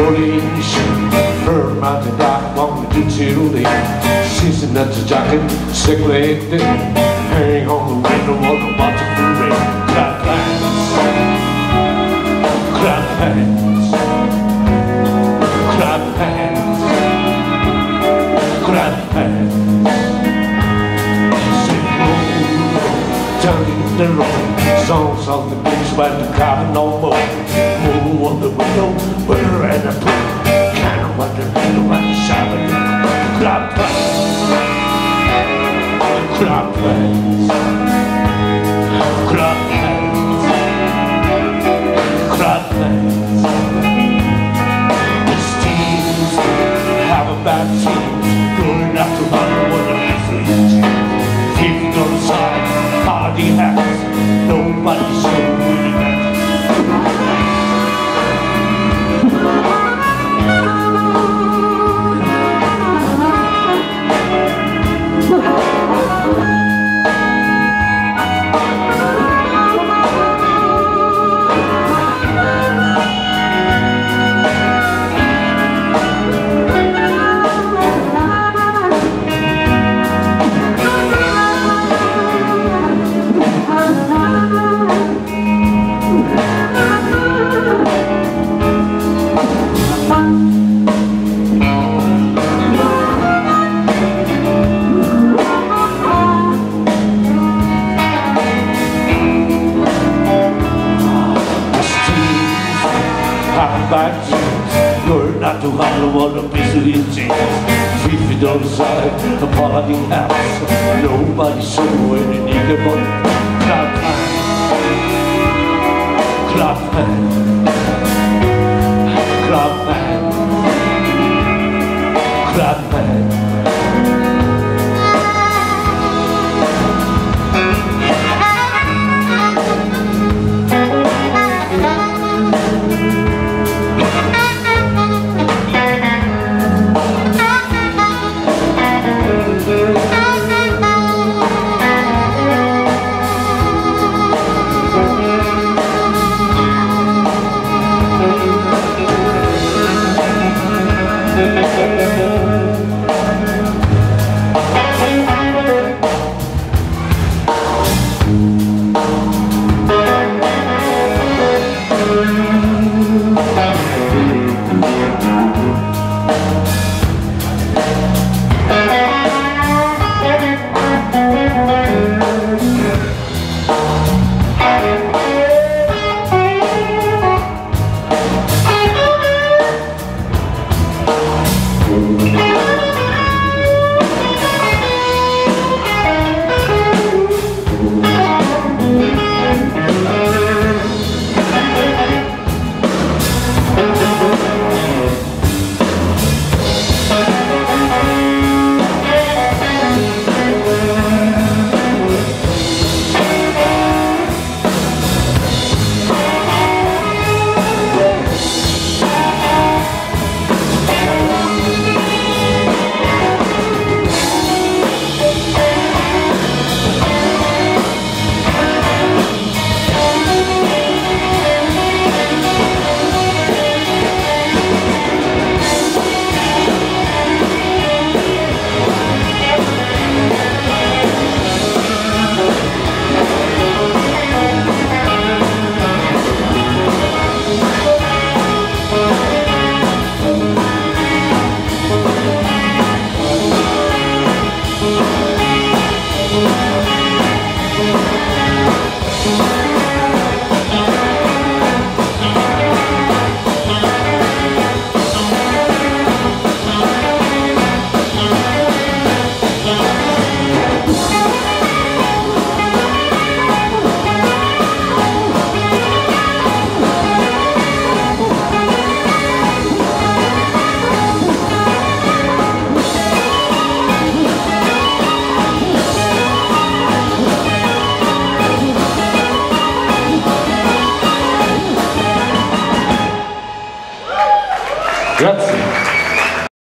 Coalition, her mountain rock, want me to chili. She's a nuts jacket, sick leg day. Hang on the window while I'm watching the rain. Clap hands, clap hands, clap hands, clap hands. Sing roll down the road, songs on the beach, but the car no more. Move on the window, put her in a pool. Kind of wonder when the shower. Clap hands, clap hands, clap hands, clap hands. The Steves have a bad team, going after Hollywood and Israel. Keep on the side, party hats, nobody's showing it. You're not too hard to want a piece of your jeans. 3 feet on the side, a party house. Nobody's showing any nigga but clap hands, clap hands, clap hands, clap hands. Grazie.